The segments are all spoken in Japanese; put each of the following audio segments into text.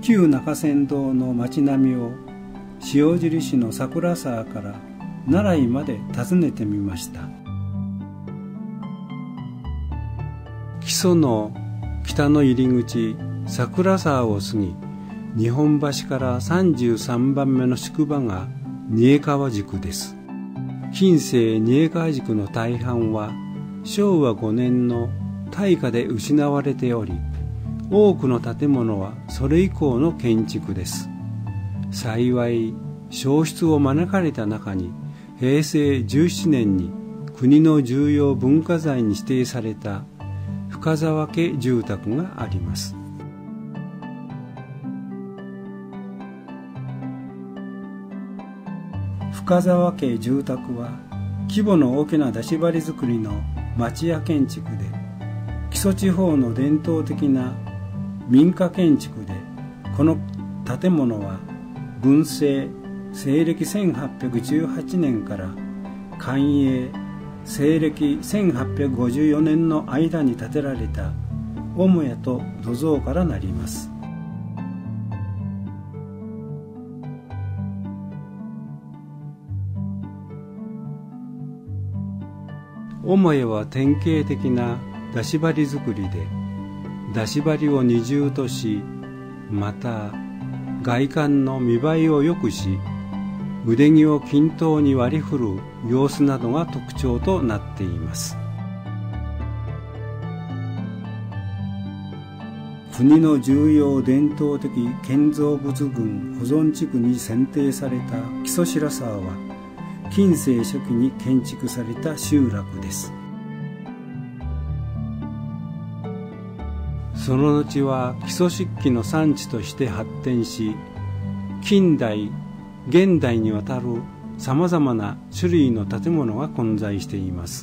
旧中山道の町並みを塩尻市の桜沢から奈良井まで訪ねてみました。木曽の北の入り口桜沢を過ぎ、日本橋から33番目の宿場が仁江川宿です。近世仁江川宿の大半は昭和5年の大火で失われており、多くの建物はそれ以降の建築です。幸い焼失を免れた中に、平成17年に国の重要文化財に指定された深沢家住宅があります。深沢家住宅は規模の大きな出し張り造りの町屋建築で、木曽地方の伝統的な民家建築で、この建物は文政西暦1818年から寛永西暦1854年の間に建てられた母屋と土蔵からなります。母屋は典型的な出し張り造りで、出し張りを二重とし、また外観の見栄えを良くし、腕木を均等に割り振る様子などが特徴となっています。国の重要伝統的建造物群保存地区に選定された木曽白沢は、近世初期に建築された集落です。その後は木曽漆器の産地として発展し、近代現代にわたるさまざまな種類の建物が混在しています。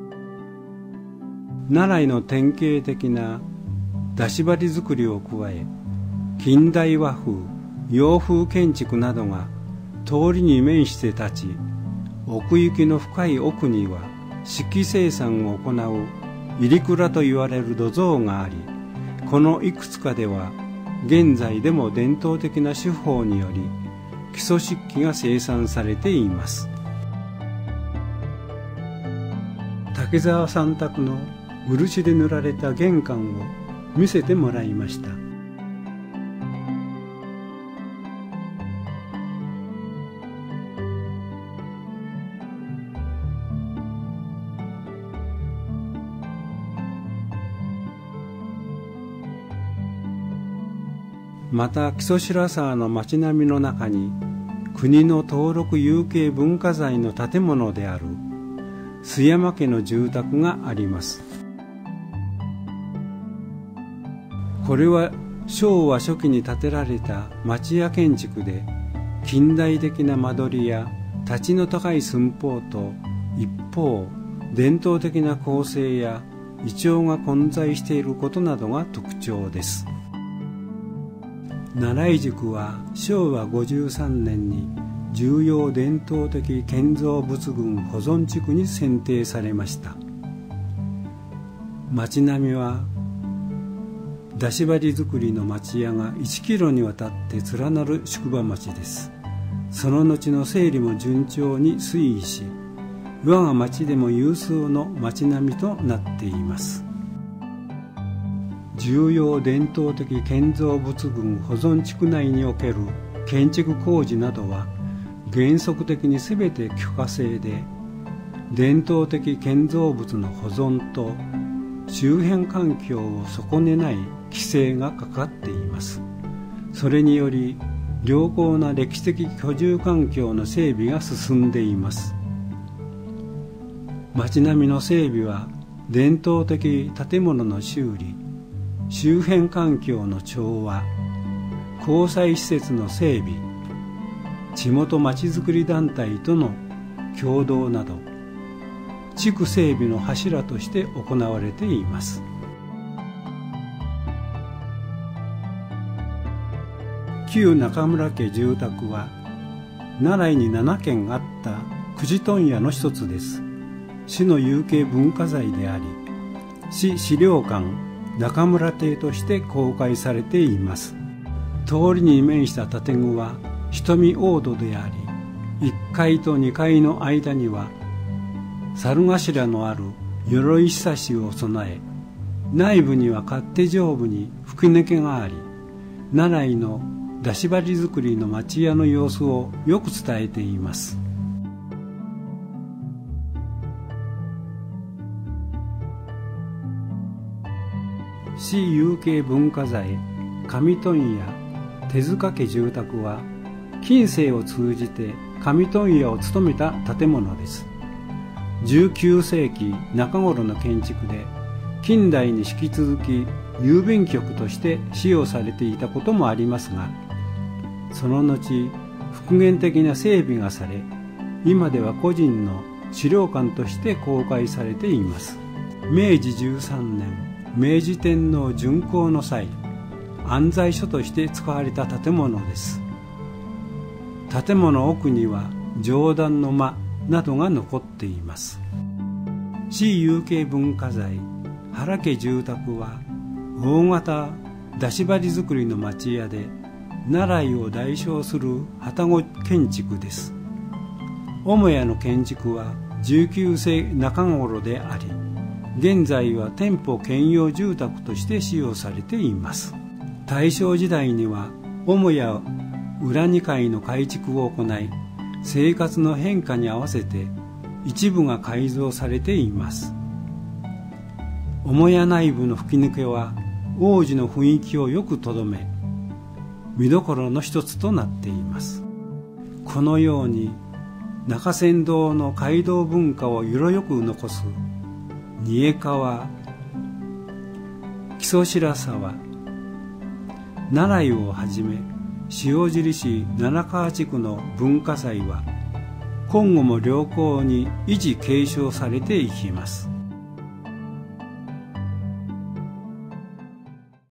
奈良井の典型的な出し張り造りを加え、近代和風洋風建築などが通りに面して立ち、奥行きの深い奥には漆器生産を行う入蔵といわれる土蔵があり、このいくつかでは現在でも伝統的な手法により木曽漆器が生産されています。竹澤さん宅の漆で塗られた玄関を見せてもらいました。また木曽白沢の町並みの中に、国の登録有形文化財の建物である須山家の住宅があります。これは昭和初期に建てられた町屋建築で、近代的な間取りや立ちの高い寸法と、一方伝統的な構成やイチョウが混在していることなどが特徴です。奈良井宿は昭和53年に重要伝統的建造物群保存地区に選定されました。町並みは出し張り造りの町屋が1キロにわたって連なる宿場町です。その後の整理も順調に推移し、我が町でも有数の町並みとなっています。重要伝統的建造物群保存地区内における建築工事などは原則的に全て許可制で、伝統的建造物の保存と周辺環境を損ねない規制がかかっています。それにより良好な歴史的居住環境の整備が進んでいます。町並みの整備は伝統的建物の修理、周辺環境の調和、交際施設の整備、地元まちづくり団体との共同など、地区整備の柱として行われています。旧中村家住宅は奈良に7軒あった久慈問屋の一つです。市の有形文化財であり、市資料館中村邸として公開されています。 通りに面した建具は瞳大戸であり、1階と2階の間には猿頭のある鎧ひさしを備え、内部には勝手上部に吹き抜けがあり、奈良井の出し針作りの町屋の様子をよく伝えています。市有形文化財上問屋手塚家住宅は、近世を通じて上問屋を務めた建物です。19世紀中頃の建築で、近代に引き続き郵便局として使用されていたこともありますが、その後復元的な整備がされ、今では個人の資料館として公開されています。明治13年明治天皇巡幸の際、安西所として使われた建物です。建物奥には上段の間などが残っています。市有形文化財原家住宅は、大型出し針作りの町屋で、奈良井を代表する旅籠建築です。母屋の建築は19世中頃であり、現在は店舗兼用住宅として使用されています。大正時代には母屋裏2階の改築を行い、生活の変化に合わせて一部が改造されています。母屋内部の吹き抜けは往時の雰囲気をよくとどめ、見どころの一つとなっています。このように中山道の街道文化を色よく残す仁江川、木曽白沢、奈良井をはじめ、塩尻市七川地区の文化財は今後も良好に維持継承されていきます。